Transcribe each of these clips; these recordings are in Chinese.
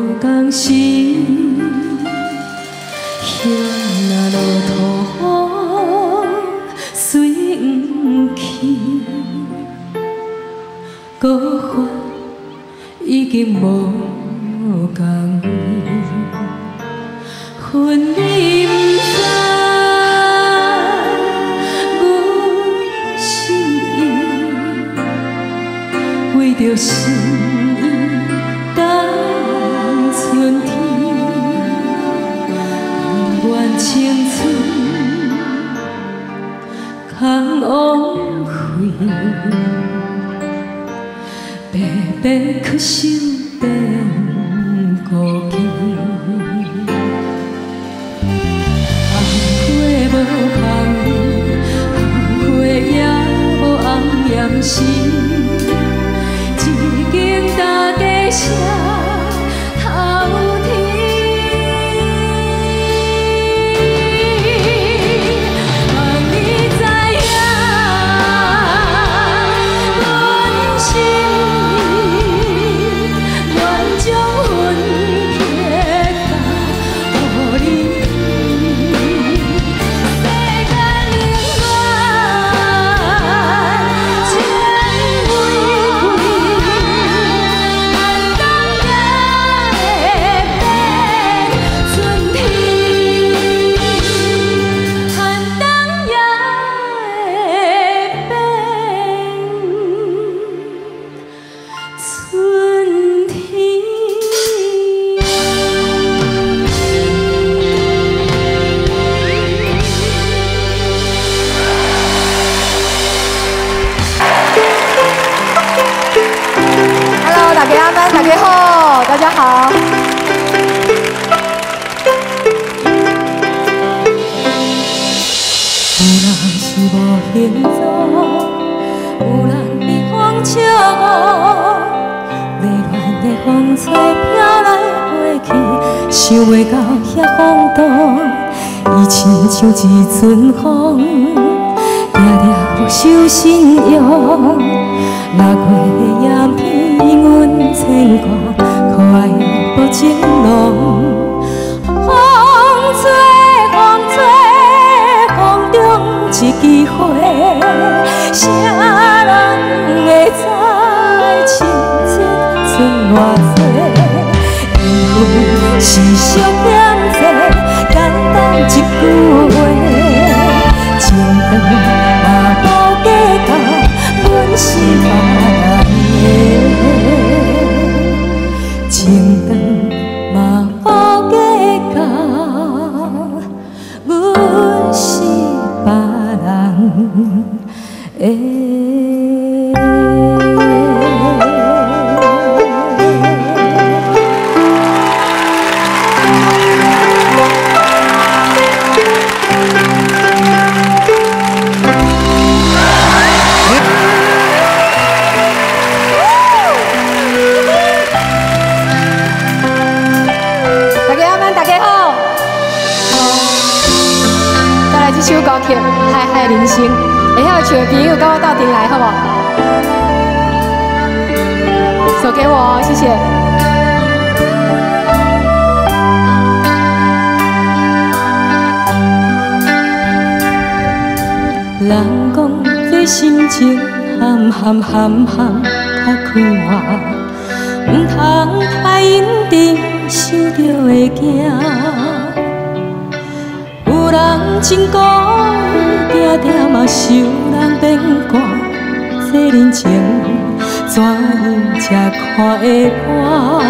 同时，向那路途随不去，孤单已经无共位，恨你不知，阮是伊，为着心意等春天，不愿青春空枉费，白白去守等孤期。红花无香味，红花也无红艳时，一间大地写头天。望你知影，阮心意，愿将阮撇甲予你。世间冷暖，千回归，寒冬也会变春天，寒冬也会变春天。 Hello， 大家晚，大家好，大家好。 有人是无形状，有人被风笑误，迷乱的风吹飘来飞去，想袂到遐风度，伊亲像一阵风，定定无守信用。六月的夜天，阮牵挂可爱的无情浓。风吹，风吹，风中一枝花，啥人会知青春剩偌多？缘分是俗险济，简单一句话，情长嘛无计较，阮是别人的，情长嘛无计较，阮是别人的。 大家晚，大家好。再来这首歌曲《海海人生》，会晓唱的朋友跟我斗阵来，好不好？手给我哦，谢谢。 人讲这心情含含含含较快活，毋通太认真，想着会惊。有人真故意，定定嘛受人变卦。这人情怎样才看会破？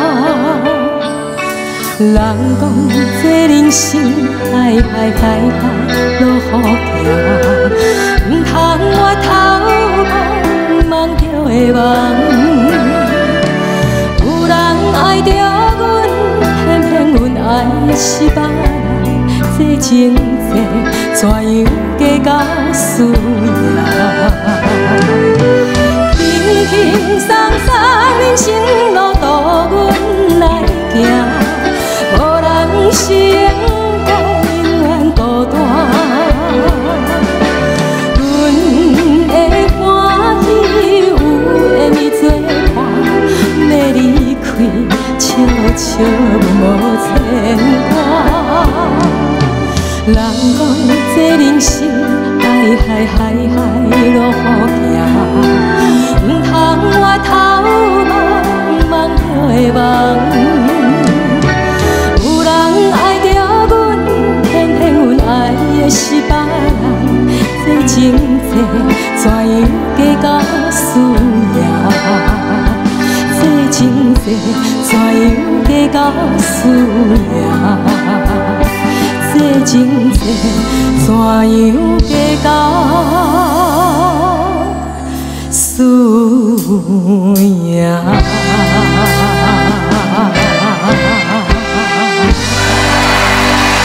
人讲这人生海海海海路好行，毋通我头望望着会望。有人爱着阮，偏偏阮爱的是别人，这情债怎样计较输赢？轻轻松松人生路途阮来行，无人是应该永远孤单。阮的欢喜有缘伊作伴，要离开笑笑无牵挂。人讲这人生爱海路好行，唔通我头望望着的梦。有人爱着阮，偏偏阮爱的是别人，这情债怎样计较输赢？这情债怎样计较输赢？这情债怎样计较输赢？